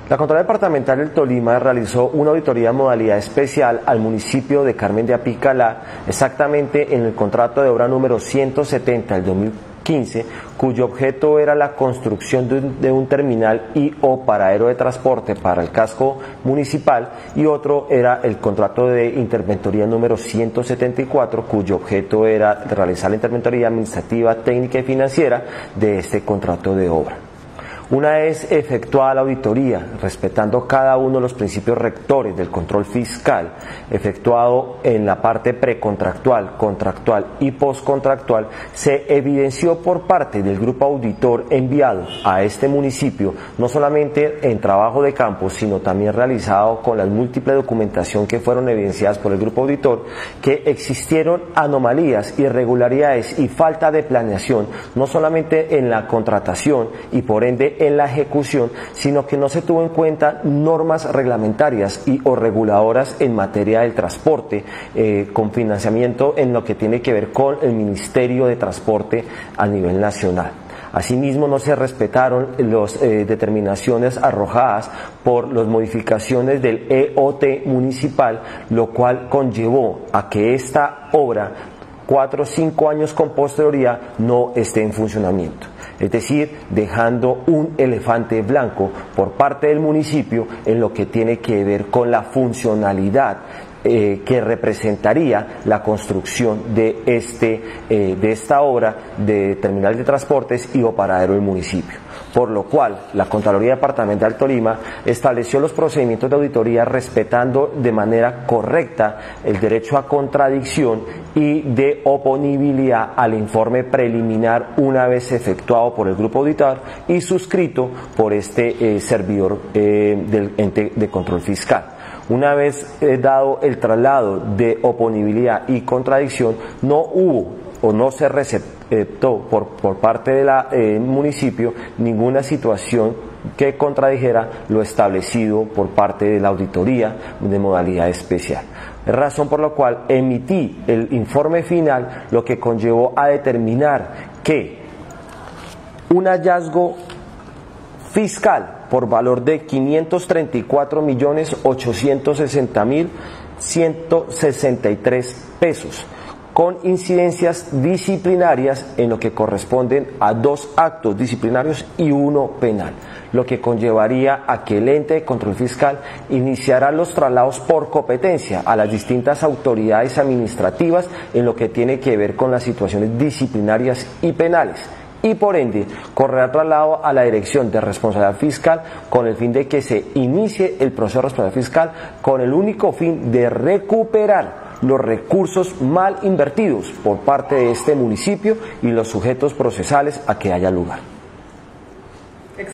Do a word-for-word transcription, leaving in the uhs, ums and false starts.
La Contraloría Departamental del Tolima realizó una auditoría en modalidad especial al municipio de Carmen de Apicalá, exactamente en el contrato de obra número ciento setenta del dos mil quince, cuyo objeto era la construcción de un, de un terminal y o paradero de transporte para el casco municipal, y otro era el contrato de interventoría número ciento setenta y cuatro, cuyo objeto era realizar la interventoría administrativa, técnica y financiera de este contrato de obra. Una vez efectuada la auditoría, respetando cada uno de los principios rectores del control fiscal, efectuado en la parte precontractual, contractual y postcontractual, se evidenció por parte del grupo auditor enviado a este municipio, no solamente en trabajo de campo, sino también realizado con la múltiple documentación que fueron evidenciadas por el grupo auditor, que existieron anomalías, irregularidades y falta de planeación, no solamente en la contratación y por ende en la ejecución, sino que no se tuvo en cuenta normas reglamentarias y o reguladoras en materia del transporte, eh, con financiamiento en lo que tiene que ver con el Ministerio de Transporte a nivel nacional. Asimismo, no se respetaron las eh, determinaciones arrojadas por las modificaciones del E O T municipal, lo cual conllevó a que esta obra, cuatro o cinco años con posterioridad, no esté en funcionamiento. Es decir, dejando un elefante blanco por parte del municipio en lo que tiene que ver con la funcionalidad eh, que representaría la construcción de, este, eh, de esta obra de terminal de transportes y o paradero del municipio. Por lo cual, la Contraloría Departamental Tolima estableció los procedimientos de auditoría respetando de manera correcta el derecho a contradicción y de oponibilidad al informe preliminar una vez efectuado por el grupo auditor y suscrito por este eh, servidor eh, del ente de control fiscal. Una vez eh, dado el traslado de oponibilidad y contradicción, no hubo o no se receptó por, por parte del eh, municipio ninguna situación que contradijera lo establecido por parte de la auditoría de modalidad especial. Razón por la cual emití el informe final, lo que conllevó a determinar que un hallazgo fiscal por valor de quinientos treinta y cuatro millones ochocientos sesenta mil ciento sesenta y tres pesos, con incidencias disciplinarias en lo que corresponden a dos actos disciplinarios y uno penal, lo que conllevaría a que el ente de control fiscal iniciara los traslados por competencia a las distintas autoridades administrativas en lo que tiene que ver con las situaciones disciplinarias y penales, y por ende correrá traslado a la Dirección de Responsabilidad Fiscal con el fin de que se inicie el proceso de responsabilidad fiscal con el único fin de recuperar los recursos mal invertidos por parte de este municipio y los sujetos procesales a que haya lugar.